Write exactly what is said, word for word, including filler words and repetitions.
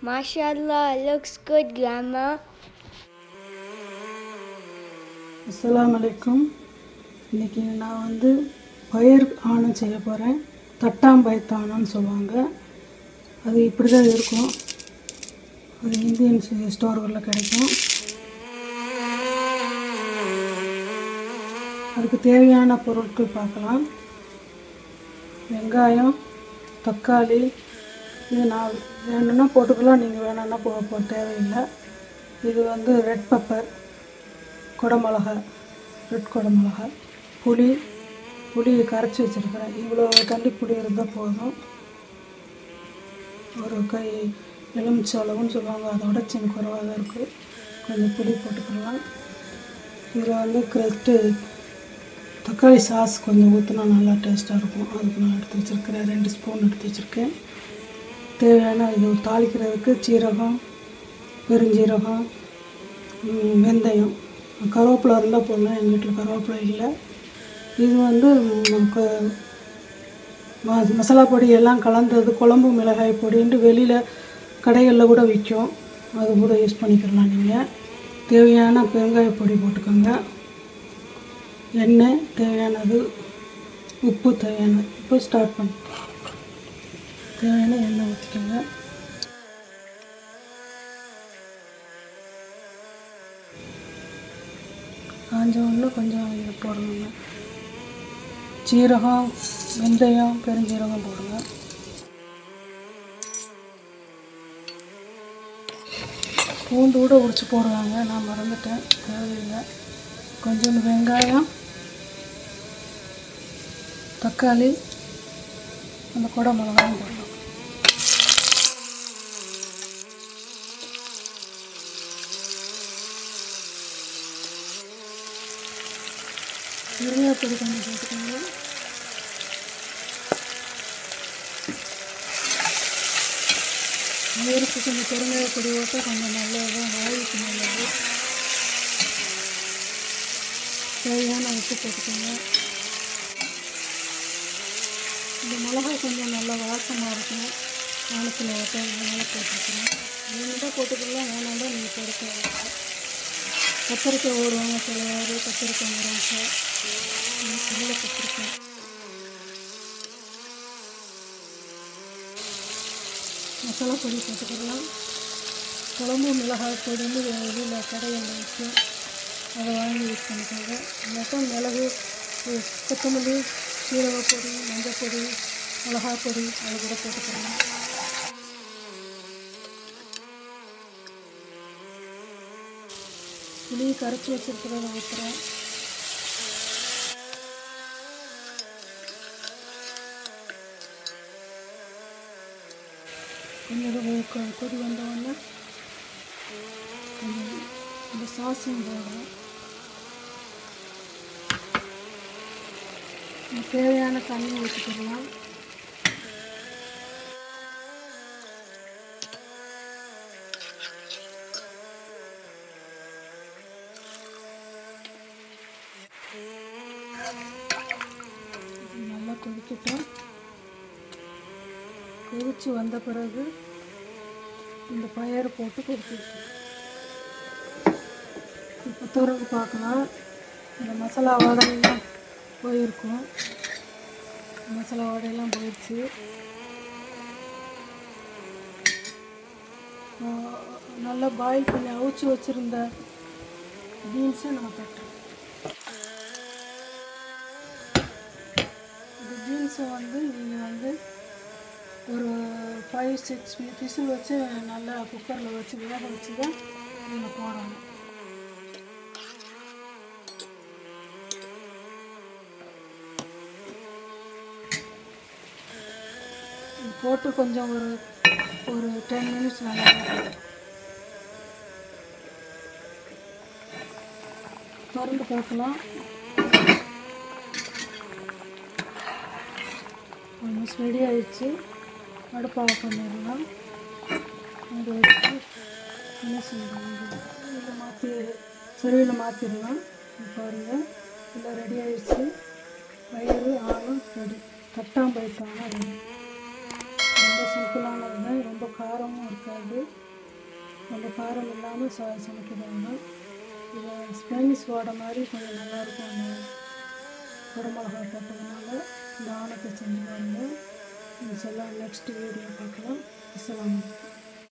MashaAllah, looks good, Grandma. அஸ்ஸலாமு அலைக்கும். இன்றைக்கி நான் வந்து பயிர் ஆணம் செய்ய போகிறேன். தட்டாம்பயத்தானம்னு சொல்லுவாங்க. அது இப்படி தான் இருக்கும். அது இந்தியன் ஸ்டோர்களில் கிடைக்கும். அதுக்கு தேவையான பொருட்கள் பார்க்கலாம். வெங்காயம், தக்காளி, இது நான் வேணும்னா போட்டுக்கலாம், நீங்கள் வேணும்னா போ போ தேவையில்லை. இது வந்து ரெட் பெப்பர், குடமிளகா, ரெட் குடமிளகா, புளி புளியை கரைச்சி வச்சுருக்கிறேன். இவ்வளோ தண்ணி புளி இருந்தால் போதும். ஒரு கை எலுமிச்சை அளவுன்னு சொல்லுவாங்க, அதோட சின்ன குறைவாக தான் இருக்குது. கொஞ்சம் புளி போட்டுக்கலாம். இதில் வந்து கரெக்டு தக்காளி சாஸ் கொஞ்சம் ஊற்றினா நல்லா டேஸ்ட்டாக இருக்கும். அதுக்கு நான் எடுத்து வச்சுருக்கிறேன். ரெண்டு ஸ்பூன் எடுத்து வச்சுருக்கேன். தேவையான இது தாளிக்கிறதுக்கு சீரகம், பெருஞ்சீரகம், வெந்தயம், கருவேப்பிலை இருந்தால் போடலாம். எங்கள் வீட்டில் கருவேப்பிலை இல்லை. இது வந்து மசாலா பொடி எல்லாம் கலந்தது, குழம்பு மிளகாய் பொடின்ட்டு வெளியில் கடைகளில் கூட விற்கும். அது கூட யூஸ் பண்ணிக்கலாம். நீங்கள் தேவையான பெருங்காய பொடி போட்டுக்கோங்க. எண்ணெய் தேவையானது, உப்பு தேவையானது. இப்போ ஸ்டார்ட் பண்ணி தேவையான எண்ணெய் ஊற்றிக்கோங்க. காஞ்ச ஒன்று கொஞ்சம் இது போடணுங்க. சீரகம், வெந்தயம், பெருஞ்சீரகம் போடுங்க. பூண்டு கூட உரிச்சு போடுவாங்க, நான் மறந்துட்டேன், தேவையில்லை. கொஞ்சோண்டு வெங்காயம், தக்காளி, அந்த குடை மிளகாயும் போடணும். கருவேப்பிலை கொஞ்சம் போட்டுக்கோங்க. வயிறுக்கு கொஞ்சம் பெருங்காய பொடி போட்டால் கொஞ்சம் நல்லது, வாயுக்கு நல்லது. தேவையான உப்பு போட்டுக்கோங்க. இந்த மிளகாய் கொஞ்சம் நல்லா வாசமாக இருக்கும். வானத்தில் ஓட்ட அதனால் போட்டுருக்கணும். வேணுதான் போட்டுக்கலாம், வேணாலும் நீங்கள் போட்டுக்கலாம். கத்திரிக்காய் ஓடுவாங்க சில பேர், கத்திரிக்காய் முருங்கக்காய், சில கத்திரிக்காய். மசாலா பொடி போட்டுக்கலாம். குழம்பு மிளகாய் பொடின்னு வெளியில் கடையில் வைக்கும், அதை வாங்கி யூஸ் பண்ணிக்கோங்க. மொத்தம் மிளகு, கொத்தமல்லி, சீரக பொடி, மஞ்சள் பொடி, மிளகாய் பொடி அது கூட போட்டுக்கலாம். புளி கரைச்சி வச்சுருக்கிறத ஊற்றுறேன். கொஞ்சம் கொதி வந்தோடனே கொஞ்சம் இந்த சாஸும் போடுறேன். தேவையான தண்ணி ஊற்றிக்கலாம். நல்லா கொதிக்கட்டும். கொதிச்சு வந்த பிறகு இந்த பயறு போட்டு கொதிச்சுட்டு இப்போ திறந்து பார்க்கலாம். இந்த மசாலா வடையெல்லாம் போயிருக்கும். மசாலா வடையெல்லாம் போயிடுச்சு. நல்லா பாயில் பண்ணி அவிச்சு வச்சுருந்த பீன்ஸை நான் தட்டுறேன். இந்த பீன்ஸை வந்து நீங்கள் வந்து ஒரு ஃபைவ் சிக்ஸ் விசில் வச்சு நல்லா குக்கரில் வச்சு வேக வச்சு தான் நீங்கள் போடணும். போட்டு கொஞ்சம் ஒரு ஒரு டென் மினிட்ஸ் நல்லா திறந்து பார்க்கலாம். ஆல்மோஸ்ட் ரெடி ஆகிடுச்சு. அடுப்பு ஆஃப் பண்ணிடலாம். அதை வச்சு என்ன செய்யணும், இதை மாற்றி சரிவில் மாற்றிடலாம். பாருங்கள், எல்லாம் ரெடி ஆகிடுச்சு. வயிறு ஆணும் ரெடி. தட்டாம்பயத்தான ரெடி. ரொம்ப சிம்பிளானது தான், ரொம்ப காரமும் இருக்காது, ரொம்ப காரம் இல்லாமல் ச சமைக்கிறாங்க. இதை ஸ்பானிஷ் வாடை மாதிரி கொஞ்சம் நல்லாயிருக்கும். அந்த குடமிளகா போட்டதுனால இந்த ஆணத்தை செஞ்சு பாருங்கள். இன்ஷால்லா நெக்ஸ்ட் வீடியோ பார்க்கலாம். அஸ்ஸலாமு அலைக்கும்.